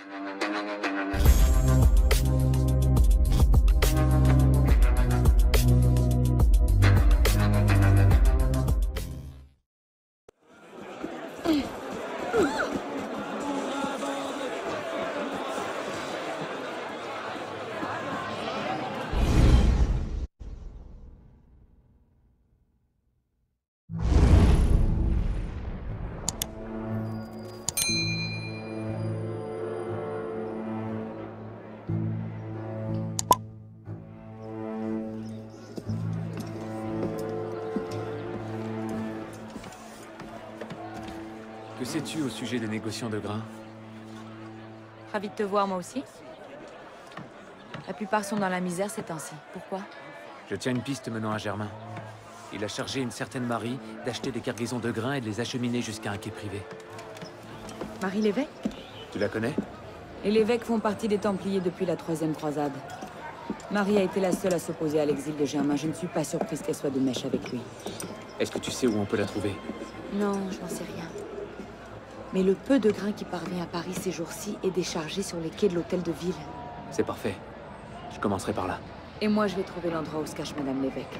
Que sais-tu au sujet des négociants de grains? Ravi de te voir, moi aussi. La plupart sont dans la misère ces temps-ci. Pourquoi? Je tiens une piste menant à Germain. Il a chargé une certaine Marie d'acheter des cargaisons de grains et de les acheminer jusqu'à un quai privé. Marie l'évêque? Tu la connais? Les l'évêques font partie des Templiers depuis la 3e croisade. Marie a été la seule à s'opposer à l'exil de Germain. Je ne suis pas surprise qu'elle soit de mèche avec lui. Est-ce que tu sais où on peut la trouver? Non, je n'en sais rien. Mais le peu de grains qui parvient à Paris ces jours-ci est déchargé sur les quais de l'hôtel de ville. C'est parfait. Je commencerai par là. Et moi, je vais trouver l'endroit où se cache Madame l'évêque.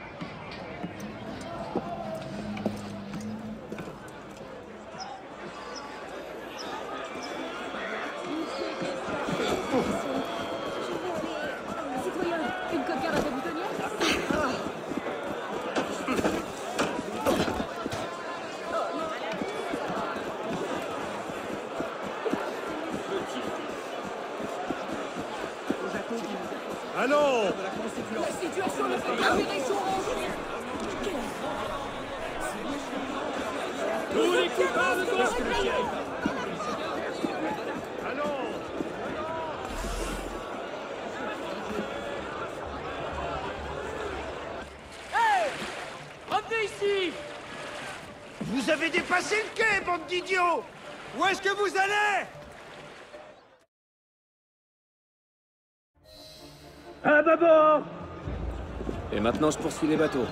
Allons! La situation ne fait qu'empirer son rang. Tous les coupables doivent se coucher! Allons! Hey! Revenez ici! Vous avez dépassé le quai, bande d'idiots! Où est-ce que vous allez? À bâbord! Et maintenant, je poursuis les bateaux.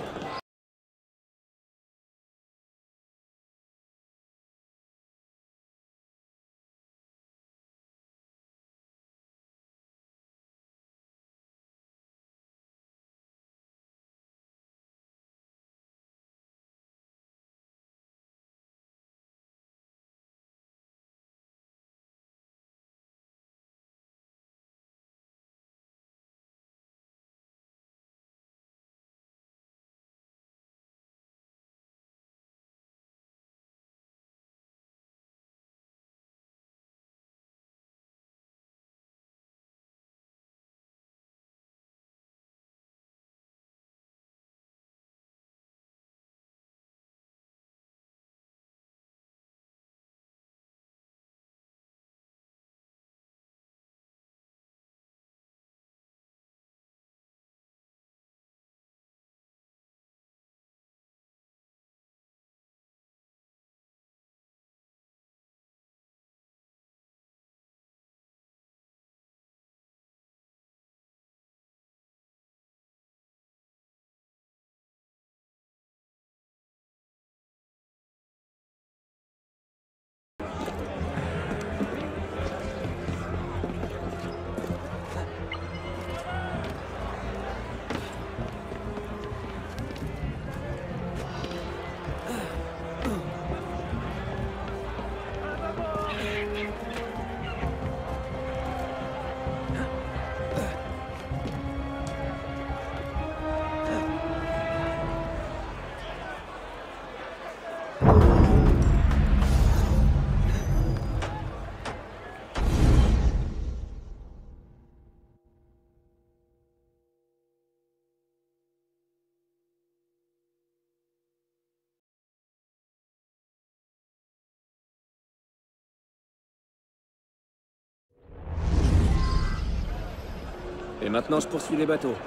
Et maintenant, je poursuis les bateaux.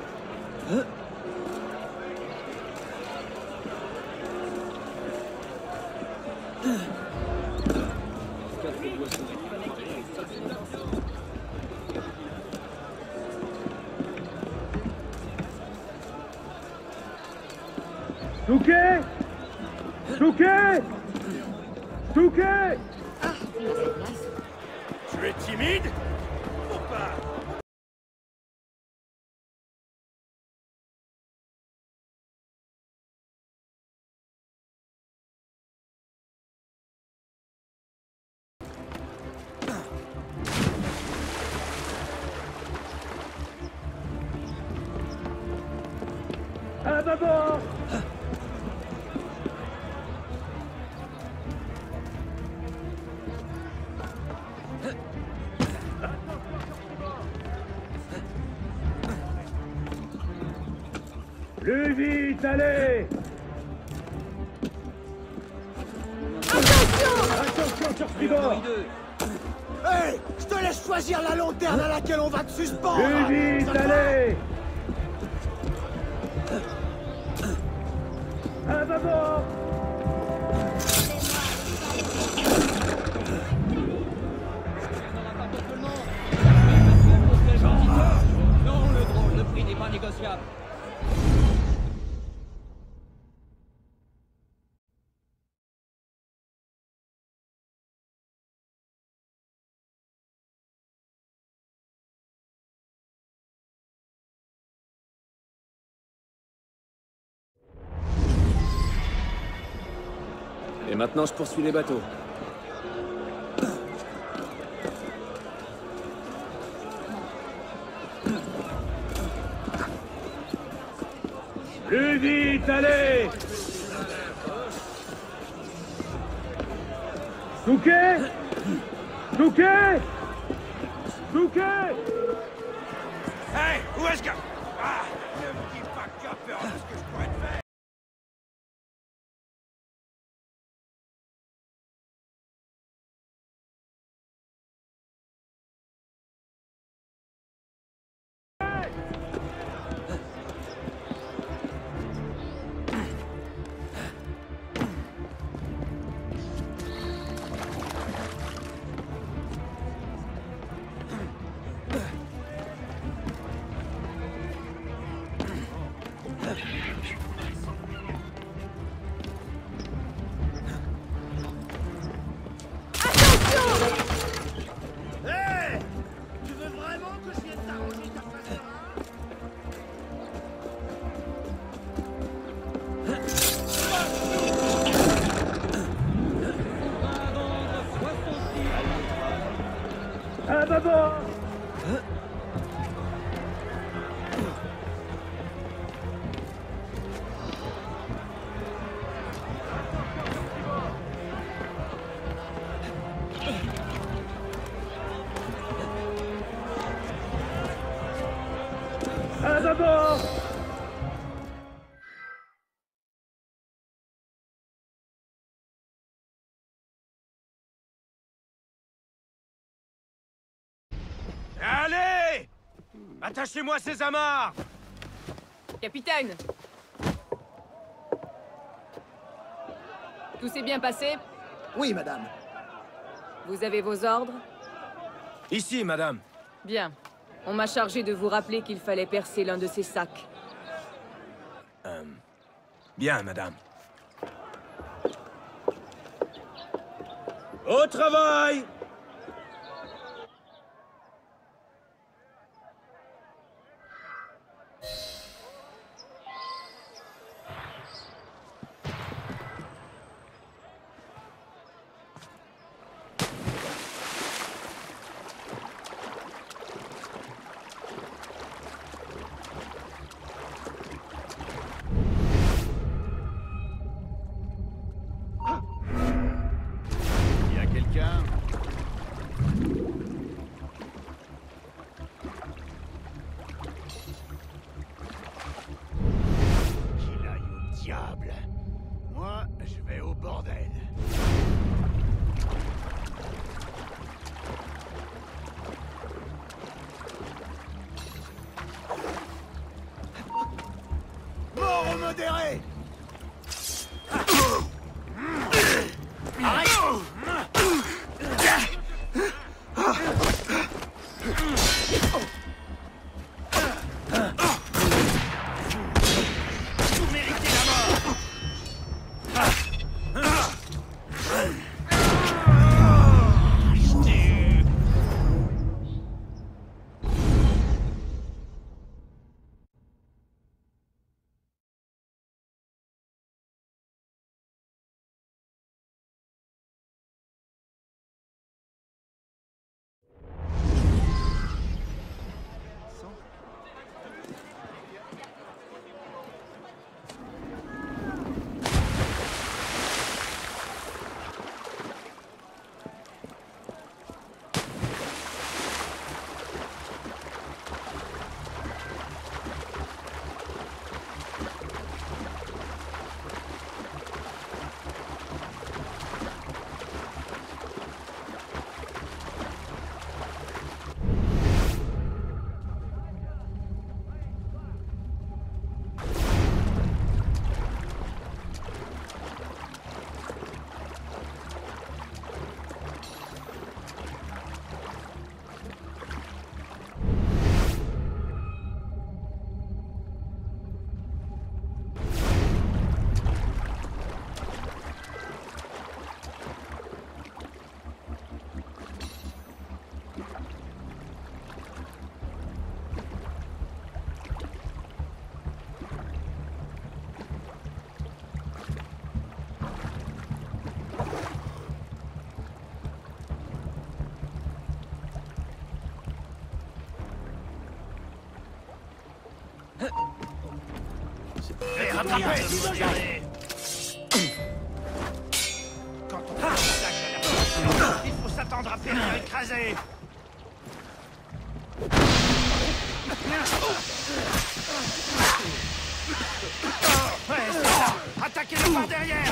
Touquet! Touquet! Touquet! Ah, il a cette place. Tu es timide? Faut pas. À bâbord! Plus vite, allez! Attention sur tribord! Hey! Je te laisse choisir la lanterne à laquelle on va te suspendre! Plus vite, allez! À bâbord! Non, le drôle, le prix n'est pas négociable. Et maintenant, je poursuis les bateaux. Plus vite, allez! Touquet! Touquet! Touquet! Hey! Où est-ce que... Ah! Ne me dis pas que tu as peur de ce que je pourrais te faire! Hey! Tu veux vraiment que je vienne t'arranger ta face de rat? À bâbord! À bâbord! Allez! Attachez-moi ces amarres! Capitaine! Tout s'est bien passé? Oui, madame. Vous avez vos ordres? Ici, madame. Bien. On m'a chargé de vous rappeler qu'il fallait percer l'un de ces sacs. Bien, madame. Au travail! Y a quelqu'un? Qu'il aille au diable. Moi, je vais au bordel. Mort au modéré! Arrête! Vous méritez la mort! rattraper. Quand on fait ça, il faut s'attendre à faire écraser. Ouais, c'est ça. Attaquez-le par derrière.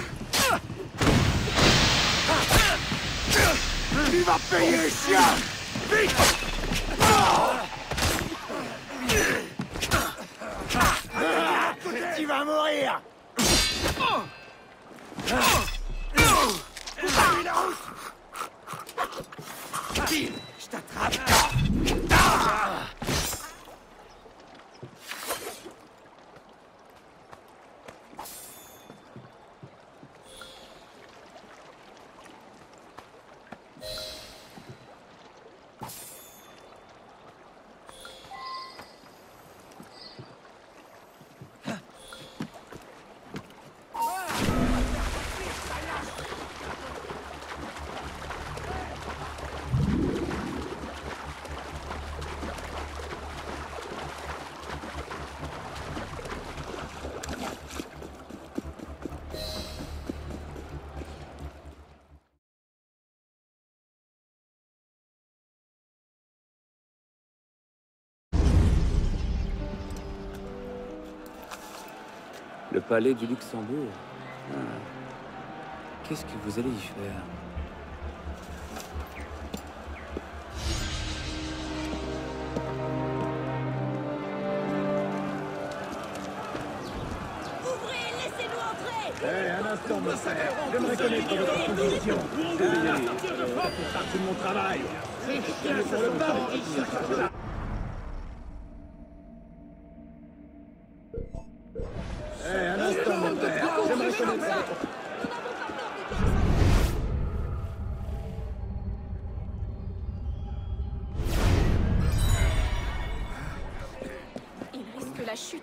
Il va payer, chien! Vite! Tu vas mourir! Je t'attrape! Le palais du Luxembourg. Ah. Qu'est-ce que vous allez y faire? Ouvrez, laissez-nous entrer! Un instant, mon frère. J'aimerais connaître votre position. C'est partie de mon travail. C'est sur le banc. Un instant, mon frère. J'aimerais connaître votre... Il risque la chute.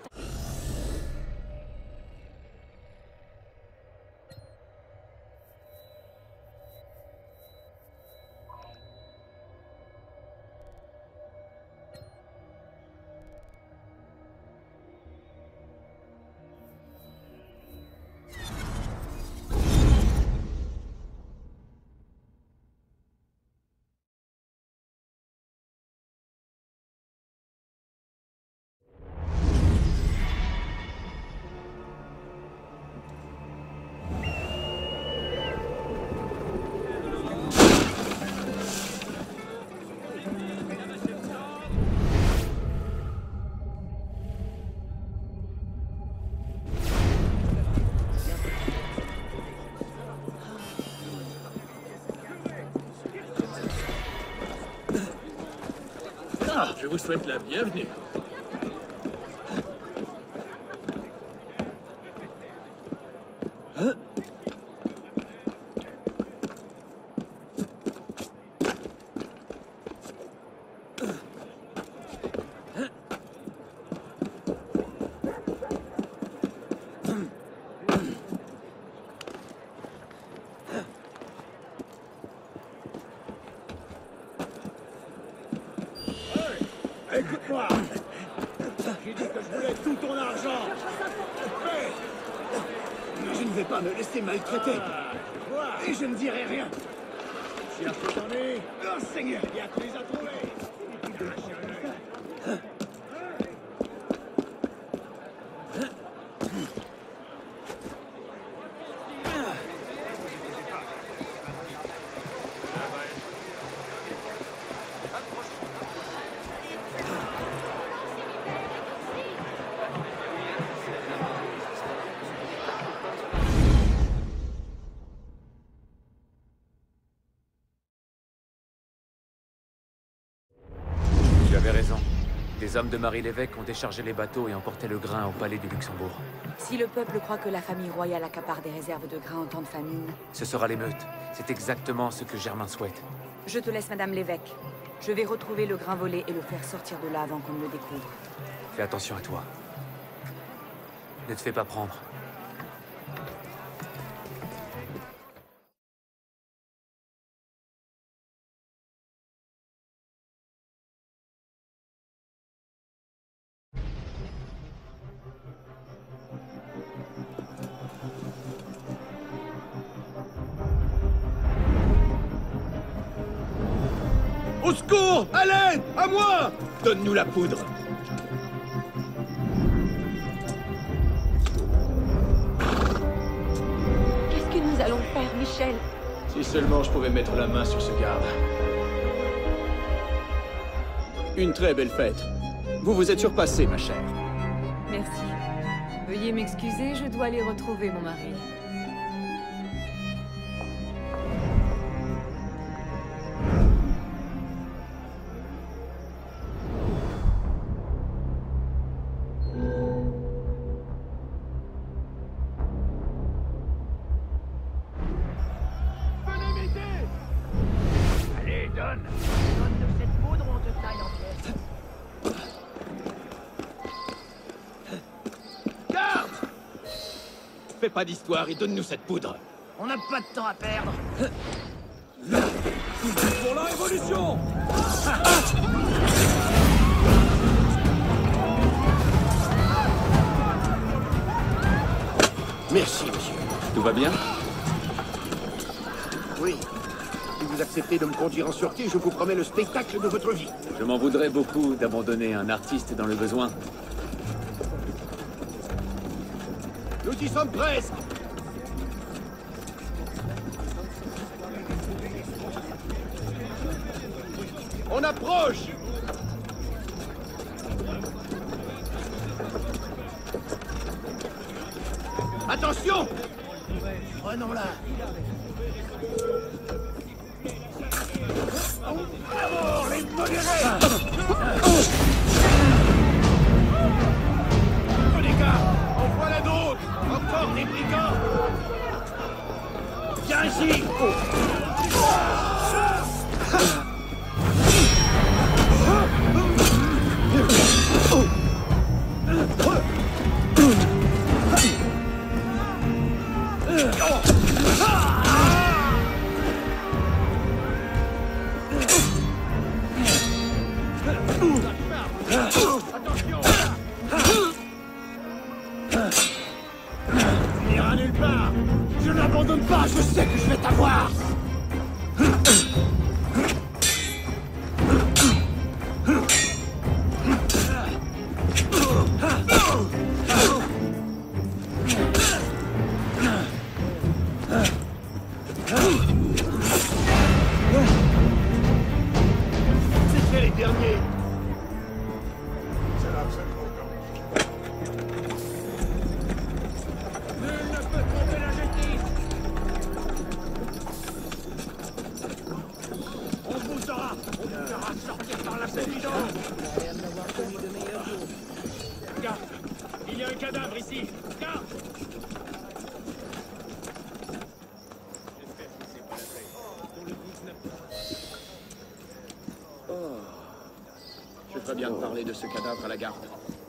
Je vous souhaite la bienvenue. Écoute-moi! J'ai dit que je voulais tout ton argent! Mais je ne vais pas me laisser maltraiter! Et je ne dirai rien! Cherche que t'en es! Oh Seigneur! Il y a que les a trouvés! Tu avais raison. Des hommes de Marie l'évêque ont déchargé les bateaux et emporté le grain au palais du Luxembourg. Si le peuple croit que la famille royale accapare des réserves de grains en temps de famine, Ce sera l'émeute. C'est exactement ce que Germain souhaite. je te laisse, Madame l'évêque. Je vais retrouver le grain volé et le faire sortir de là avant qu'on ne le découvre. Fais attention à toi. Ne te fais pas prendre. Au secours! À l'aide! À moi! Donne-nous la poudre! Qu'est-ce que nous allons faire, Michel? Si seulement je pouvais mettre la main sur ce garde. Une très belle fête. Vous vous êtes surpassée, ma chère. Merci. Veuillez m'excuser, je dois aller retrouver mon mari. Allez, donne-nous cette poudre ou on te taille en pièces. Garde! Fais pas d'histoire et donne-nous cette poudre. On n'a pas de temps à perdre. Pour la révolution! Merci, monsieur. Tout va bien? Oui. Si vous acceptez de me conduire en sûreté, je vous promets le spectacle de votre vie. Je m'en voudrais beaucoup d'abandonner un artiste dans le besoin. Nous y sommes presque. On approche. Attention! Prenons-la. Bravo, les modérés! Les gars, en voilà d'autres! Encore des brigands! Viens ici! Tu n'iras nulle part. Je n'abandonne pas, je sais que je vais t'avoir. C'était les derniers! Nul ne peut tromper la justice. On vous aura! On vous fera sortir par la présidence! Garde! Il y a un cadavre ici! Garde! Je ferais bien de parler de ce cadavre à la garde.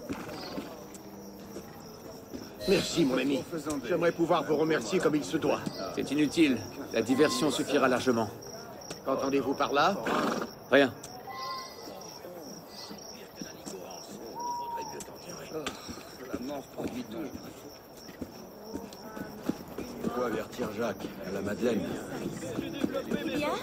Merci, mon ami. J'aimerais pouvoir vous remercier comme il se doit. C'est inutile. La diversion suffira largement. Qu'entendez-vous par là? Rien. Il faut avertir Jacques, à la Madeleine. Eh bien?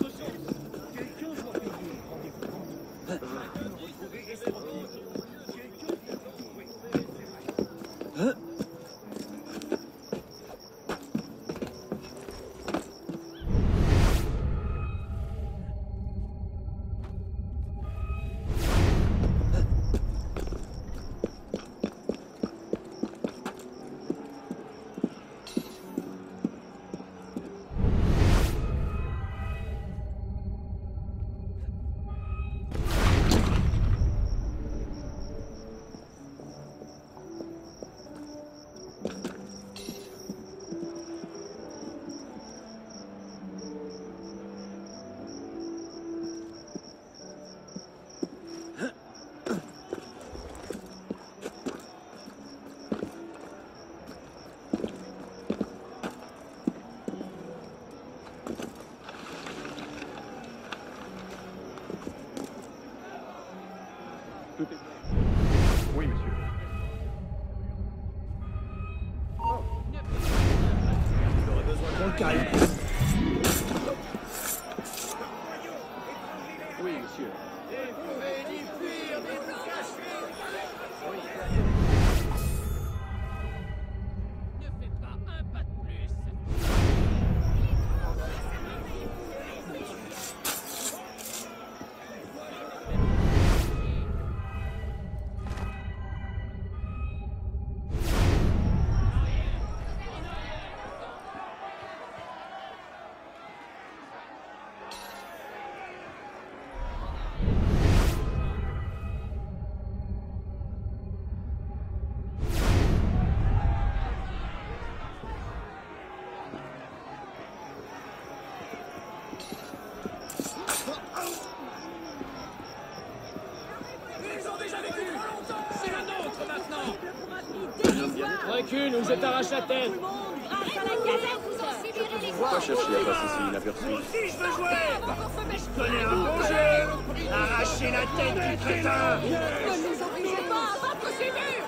Oui, monsieur. J'aurais besoin de le calme. Oui, monsieur. Ne fais pas un pas de plus. C'est la nôtre maintenant. Recule ou je t'arrache la tête. Pourquoi chercher à passer si inaperçu? Si je veux jouer, je connais un bon jeu. Arracher la tête du crétin. Ne nous obligez pas à battre ces murs.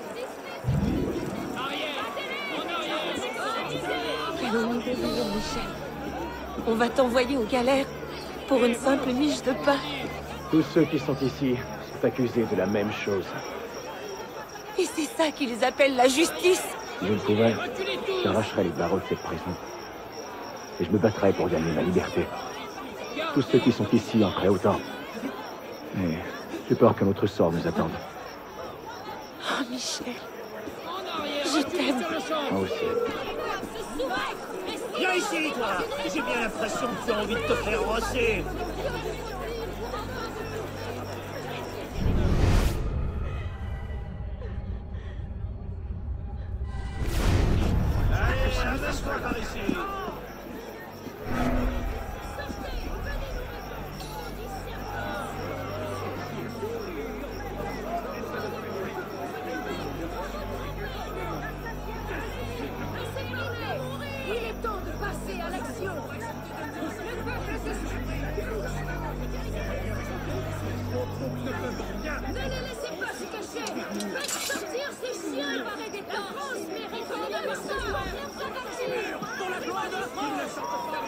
Arrière. En arrière. Qu'allons-nous devenir, Michel? On va t'envoyer aux galères pour une simple miche de pain. Tous ceux qui sont ici sont accusés de la même chose. Et c'est ça qu'ils appellent la justice. Si je le pouvais, j'arracherais les barreaux de cette prison. Et je me battrais pour gagner ma liberté. Tous ceux qui sont ici en feraient autant. Mais j'ai peur que notre sort nous attende. Oh, Michel, En arrière. je t'aime. Moi aussi. Viens ici, toi. J'ai bien l'impression que tu as envie de te faire rosser. Allez, laisse-toi par ici. Il est temps de passer à l'action. Le peuple s'exprime. Ne les laissez pas se cacher. Faites sortir ces chiens parés des temps. La France mérite une victoire. Pour la gloire de la France.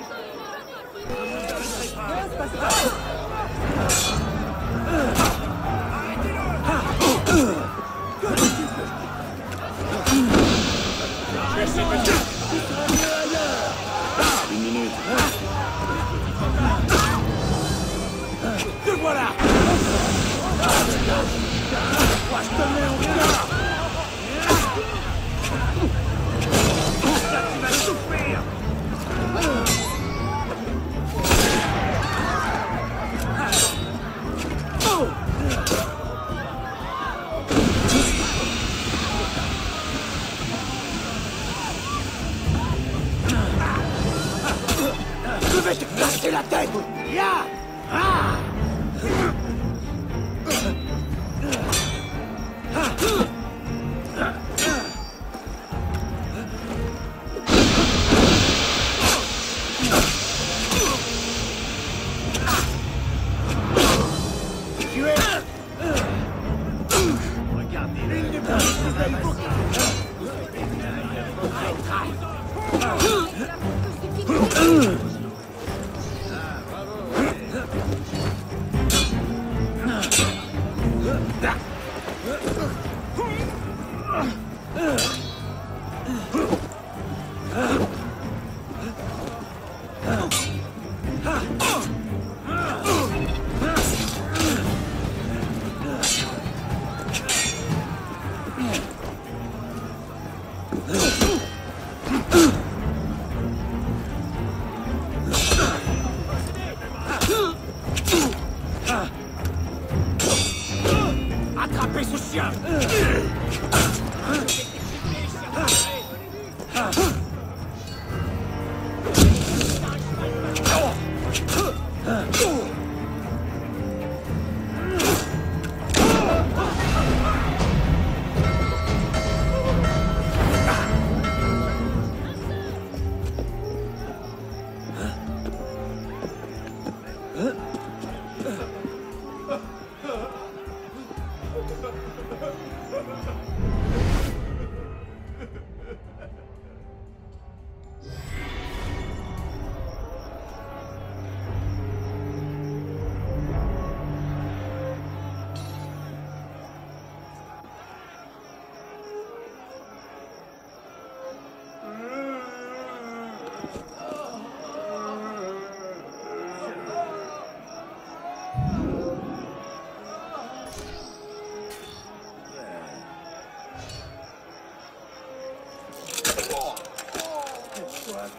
Une minute. Te voilà. Moi, je te mets au cœur. Ça, tu vas souffrir. Je vais te casser la tête. Ya. Ah. Tu es... Regardez l'une des plus belles boucles. Attrapez ce chien.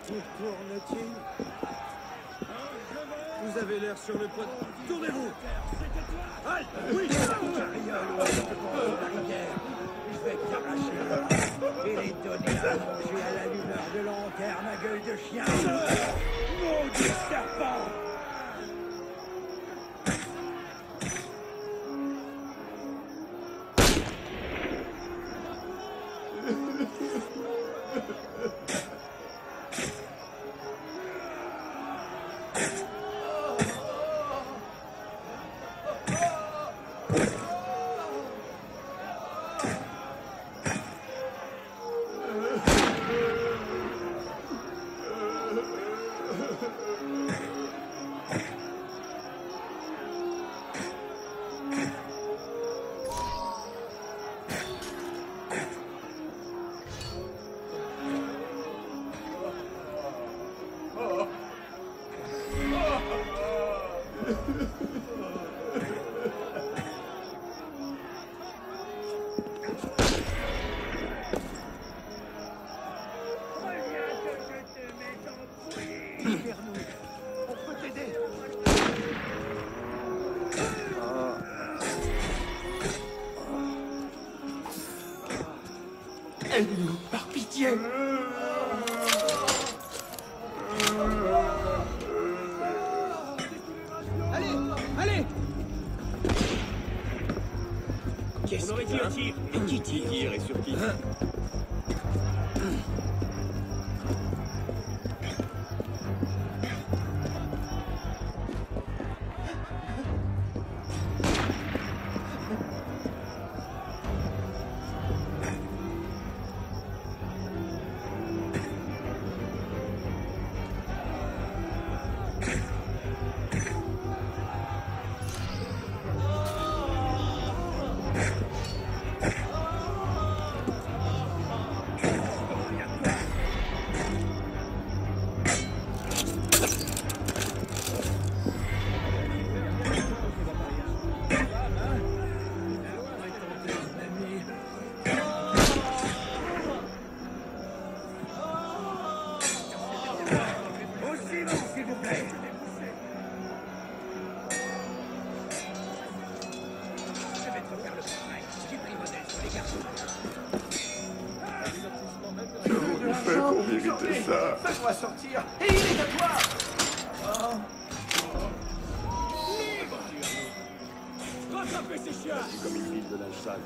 Tourne-t-il? Vous avez l'air sur le point de... Tournez-vous! Halt! Oui! Carriole, je vais t'arracher et les donner à manger à la lueur de lanterne à gueule de chien! Maudit serpent! Aide-nous, par pitié. Allez! Allez! On aurait dit un tir. Et qui tire et sur qui? Fais-moi sortir. Et il est à toi. Rattrapez ces chiens! C'est comme une ville de linge sale.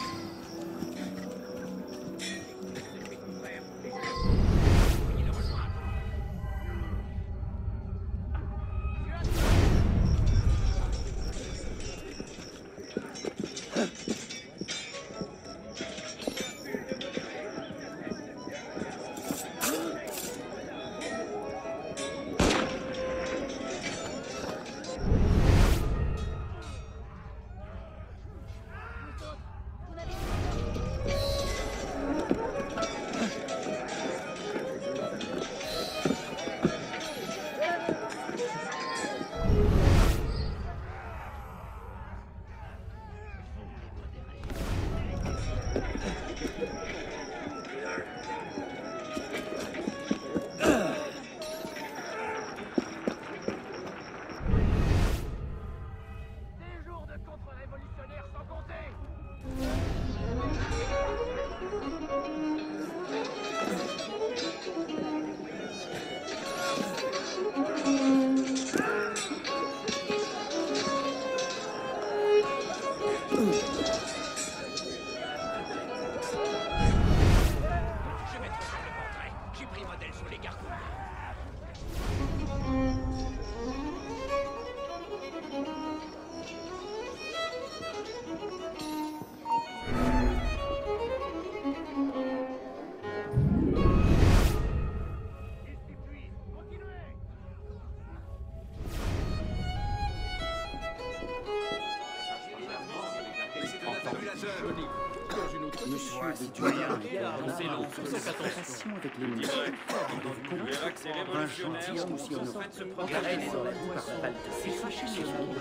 Monsieur citoyen, c'est long. Attention avec les mots. Un gentilhomme aussi honorable. Garenne est dans la boue par sa balle. C'est fâché chez vous.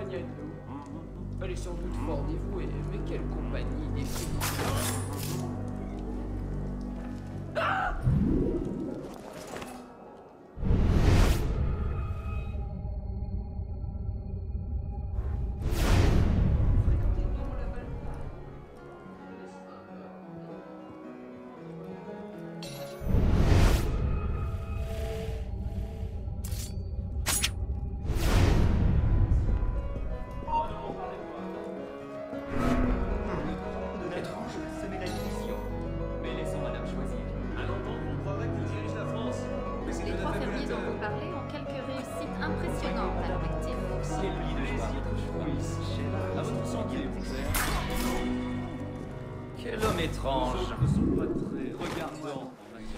s'éloignait de nous. Elle est sans doute fort dévouée, mais quelle compagnie définitive. Ah! Quel homme étrange. Ne sont pas très regardants.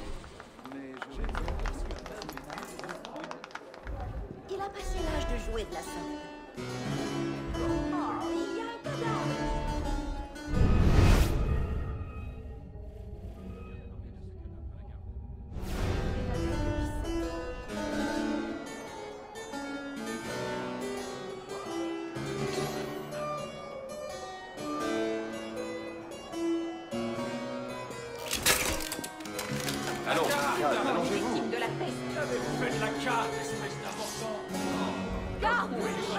Il a passé l'âge de jouer de la sorte. Oh, il y a un cadavre. Allons-y. De la peste. Vous faites la carte, espèce d'important. Garde!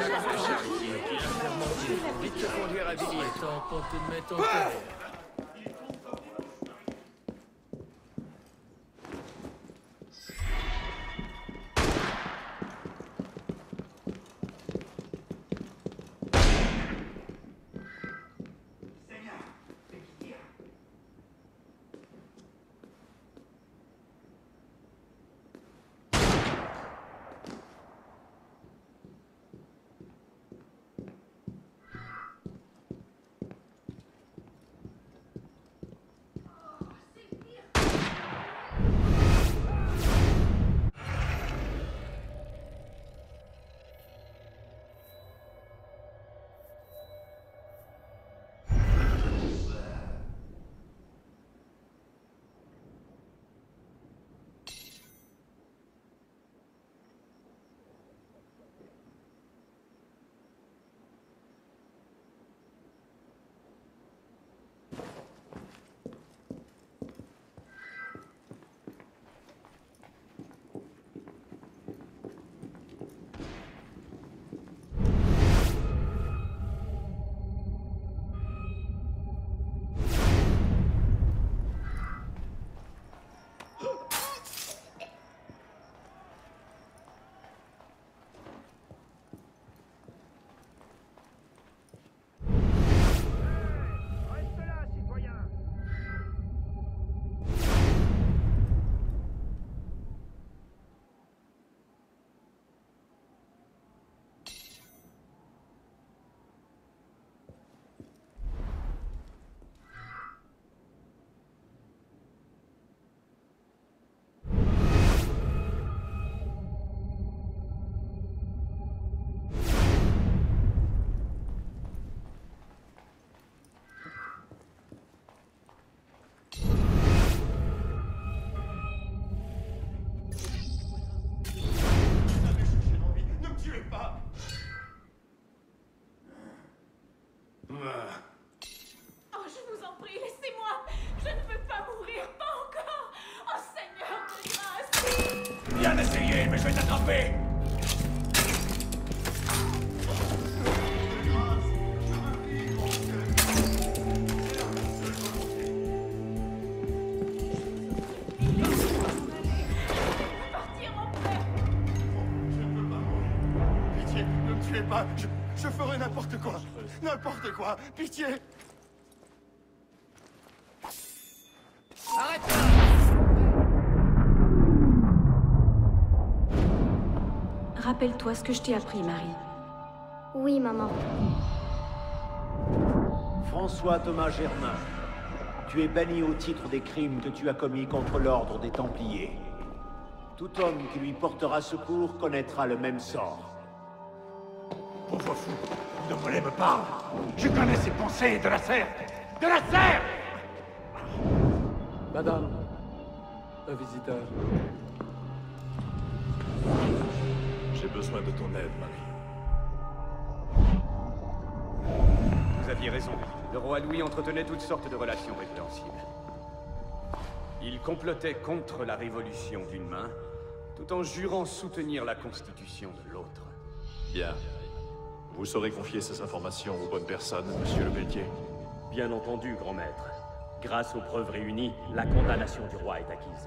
Vite te conduire à Billy. Tant qu'on te mette en terre. Bien essayé, mais je vais t'attraper. Pitié, ne me tuez pas. Je ferai n'importe quoi. N'importe quoi. Pitié. Arrête-toi! Rappelle-toi ce que je t'ai appris, Marie. Oui, maman. François Thomas Germain, tu es banni au titre des crimes que tu as commis contre l'ordre des Templiers. Tout homme qui lui portera secours connaîtra le même sort. Pauvre fou, ne me l'aime pas. Je connais ses pensées, de la serre. De la serre! Madame, un visiteur. J'ai besoin de ton aide, Marie. aviez raison. Le roi Louis entretenait toutes sortes de relations répréhensibles. Il complotait contre la révolution d'une main, tout en jurant soutenir la Constitution de l'autre. Bien. Vous saurez confier ces informations aux bonnes personnes, monsieur le Pelletier. Bien entendu, grand maître. Grâce aux preuves réunies, la condamnation du roi est acquise.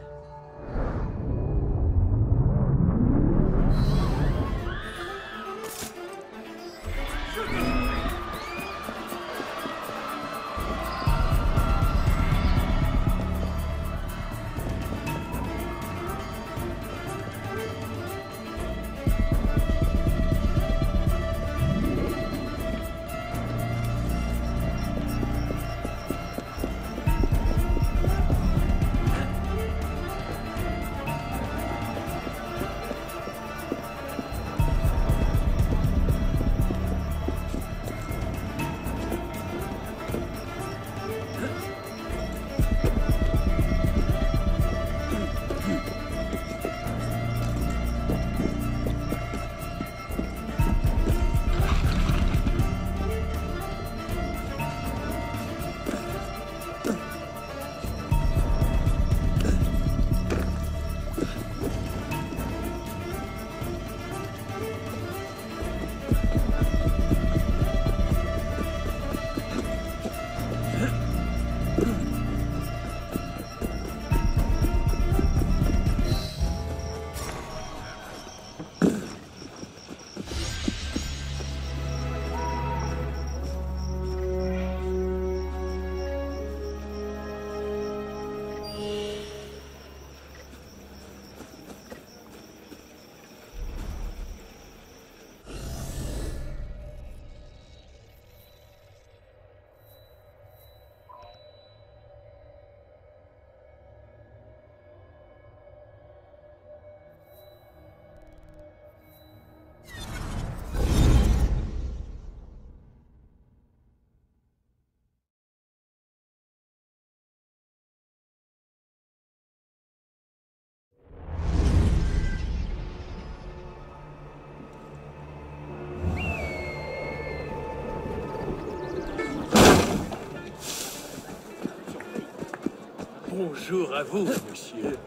Bonjour à vous, monsieur.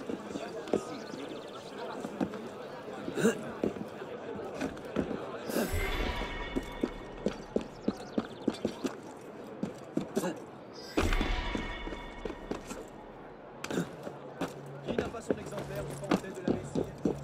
Qui n'a pas son exemplaire du portrait de la Messie?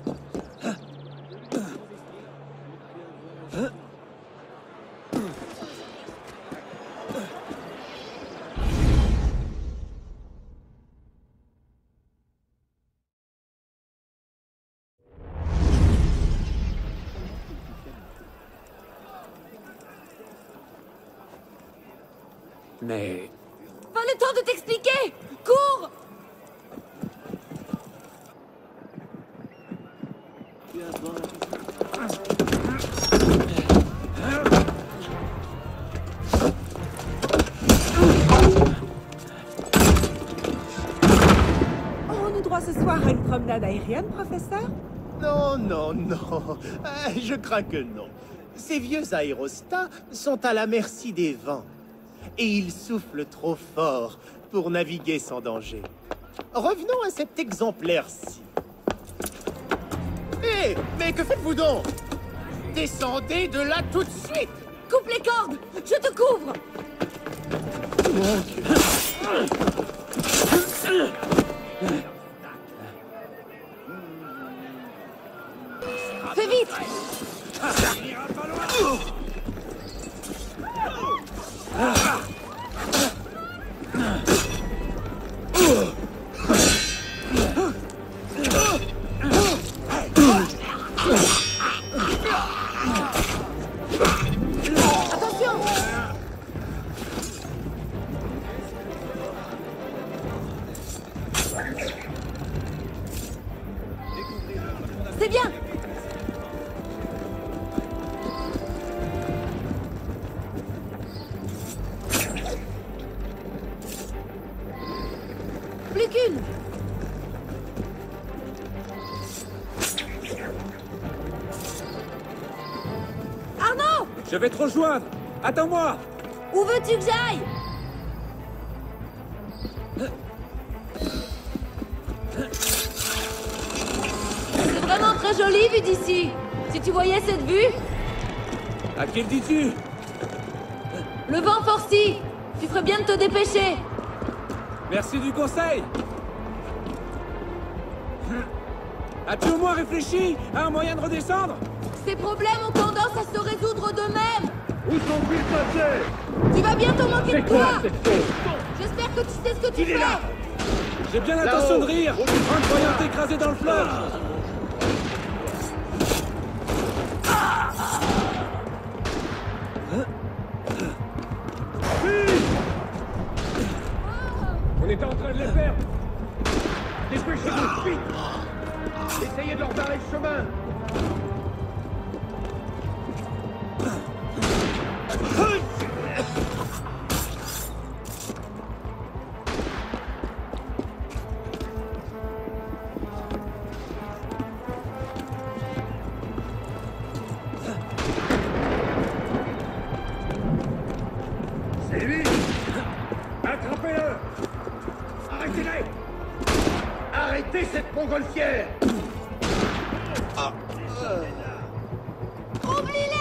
Mais... Pas le temps de t'expliquer! Cours! Aurons-nous droit ce soir à une promenade aérienne, professeur? Non, non, non. Je crains que non. Ces vieux aérostats sont à la merci des vents. Et ils soufflent trop fort pour naviguer sans danger. Revenons à cet exemplaire-ci. Hé, mais que faites-vous donc? Descendez de là tout de suite! Coupe les cordes! Je te couvre! Fais vite! Attention! C'est bien! Plus qu'une! Je vais te rejoindre! Attends-moi! Où veux-tu que j'aille? C'est vraiment très joli vu d'ici. Si tu voyais cette vue... À qui le dis-tu? Le vent forci. Tu ferais bien de te dépêcher. Merci du conseil. As-tu au moins réfléchi à un moyen de redescendre? Ces problèmes ont tendance à se résoudre d'eux-mêmes. Où sont-ils passés? Tu vas bientôt manquer de toi. cette chose? J'espère que tu sais ce que tu fais. J'ai bien l'intention de rire en croyant t'écraser dans le fleuve. On est en train de les perdre. Dépêchez-vous, vite. Essayez de leur barrer le chemin. C'est lui. Attrapez-le. Arrêtez-les. Arrêtez cette montgolfière. Oublie-les.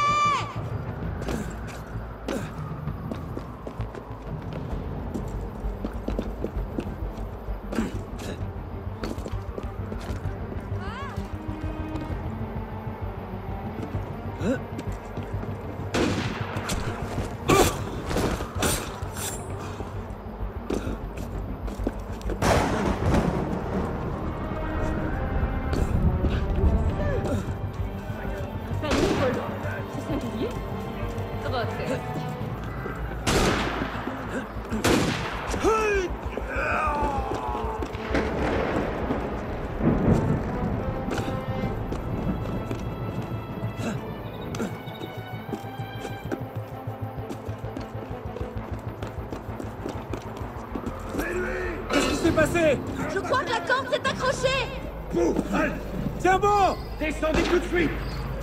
Qu'est-ce qui s'est passé? Je crois que la corde s'est accrochée. Vous, halte. Tiens bon! Descendez tout de suite.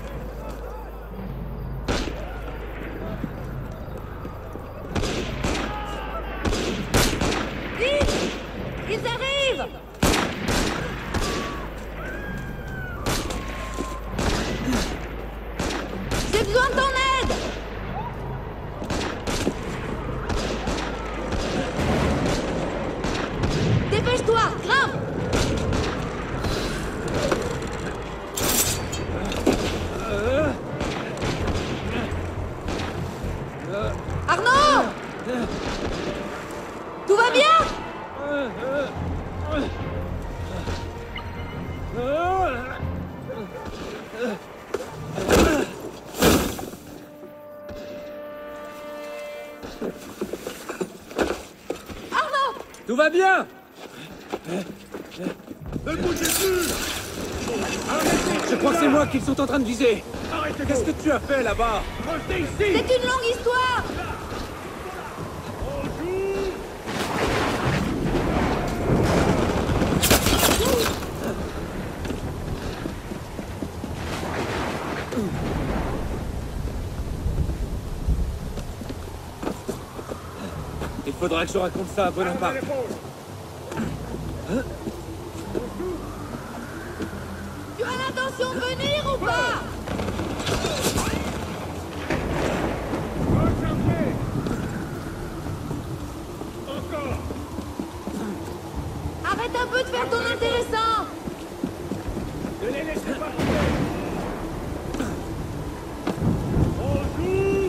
Vite! Ils arrivent! J'ai besoin de ton aide! Dépêche-toi! Grimpe! Arnaud! Tout va bien? Arnaud! Tout va bien? Ne bougez plus. Je crois que c'est moi qu'ils sont en train de viser. Arrêtez-vous. Qu'est-ce que tu as fait là-bas? Revenez ici. C'est une longue histoire! Il faudra que je raconte ça à Bonaparte. Tu as l'intention de venir ou pas? Encore. Arrête un peu de faire ton intéressant! Ne les laissez pas tomber. On joue.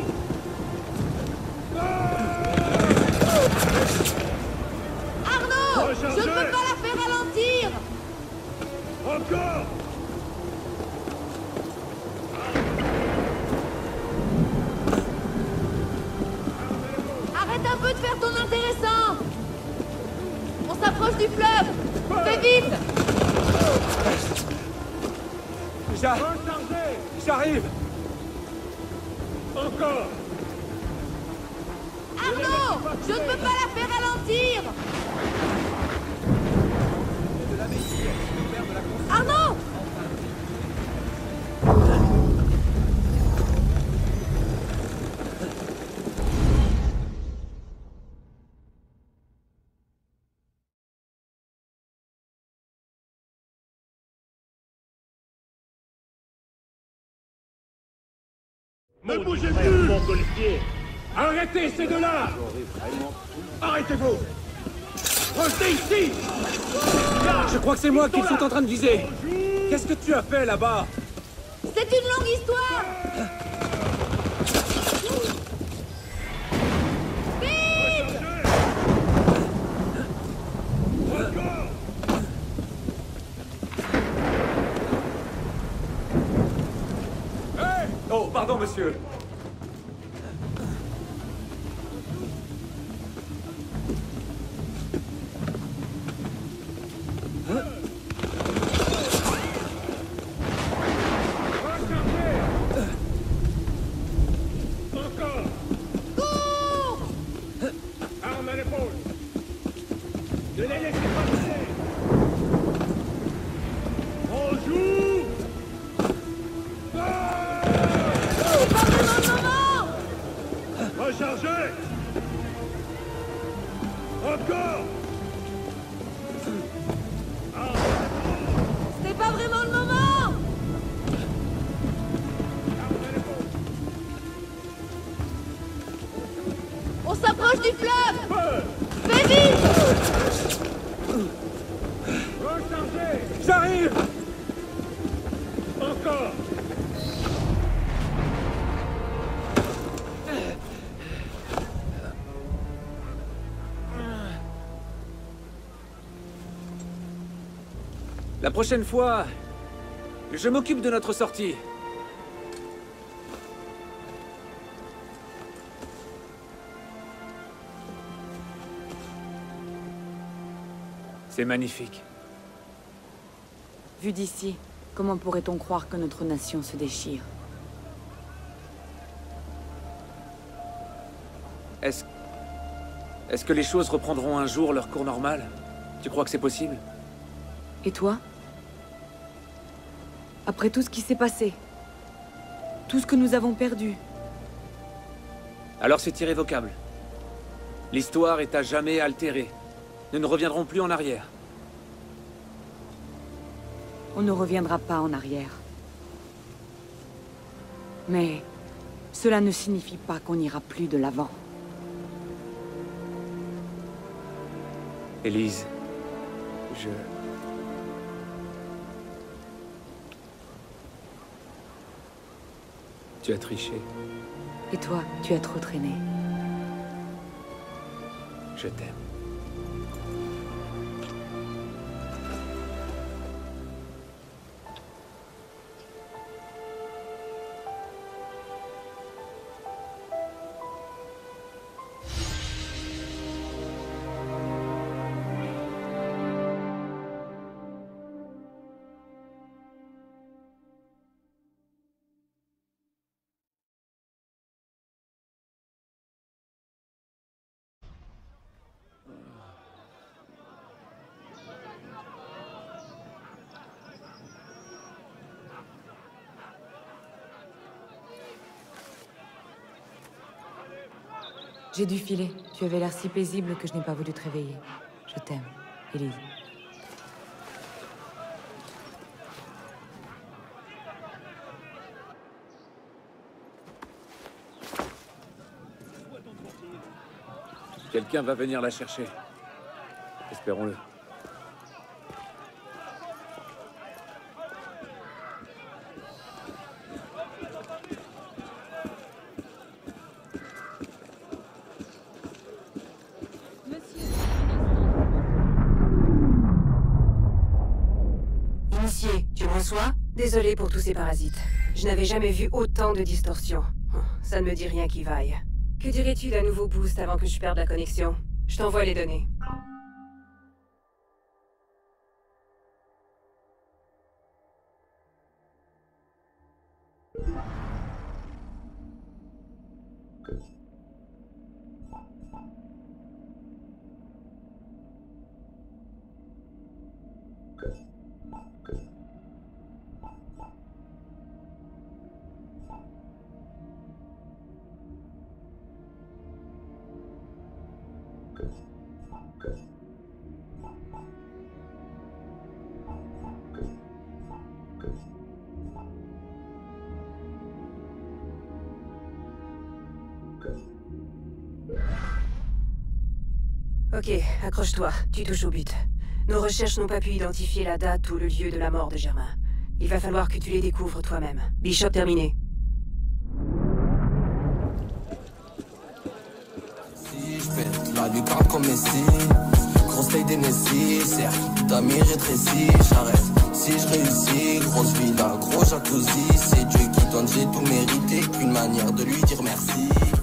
Arnaud! Je ne peux pas la faire ralentir! Encore. Arrête un peu de faire ton intéressant! On s'approche du fleuve! Fais vite! J'arrive! Encore. Arnaud! Je ne peux pas la faire ralentir! Arnaud! Ne bougez plus! Montgolfier. Arrêtez ces deux-là! Arrêtez-vous! Revenez ici! Je crois que c'est moi qu'ils sont en train de viser. Qu'est-ce que tu as fait là-bas? C'est une longue histoire! Oh, pardon, monsieur. Encore! Arme à l'épaule! Ne les laissez pas passer! On joue! Rechargez! Encore! C'est pas vraiment le moment! On s'approche du fleuve! Fais vite! Rechargez! J'arrive! Encore! La prochaine fois, je m'occupe de notre sortie. C'est magnifique. Vu d'ici, comment pourrait-on croire que notre nation se déchire? Est-ce que les choses reprendront un jour leur cours normal? Tu crois que c'est possible? Et toi? Après tout ce qui s'est passé, tout ce que nous avons perdu, Alors c'est irrévocable. L'histoire est à jamais altérée. Nous ne reviendrons plus en arrière. on ne reviendra pas en arrière. Mais cela ne signifie pas qu'on n'ira plus de l'avant. Élise, Tu as triché. Et toi, tu as trop traîné. Je t'aime. J'ai dû filer. Tu avais l'air si paisible que je n'ai pas voulu te réveiller. Je t'aime, Élise. Quelqu'un va venir la chercher. Espérons-le. Initié, tu me reçois? Désolé pour tous ces parasites. Je n'avais jamais vu autant de distorsions. Ça ne me dit rien qui vaille. Que dirais-tu d'un nouveau boost avant que je perde la connexion? Je t'envoie les données. Ok, accroche-toi, tu touches au but. Nos recherches n'ont pas pu identifier la date ou le lieu de la mort de Germain. Il va falloir que tu les découvres toi-même. Bishop terminé. Si je pète la lucarne comme Messi, grosse taille des Messi, cercle d'amis rétrécis, j'arrête. Si je réussis, grosse villa, gros jacuzzi, c'est Dieu qui donne, j'ai tout mérité, qu'une manière de lui dire merci.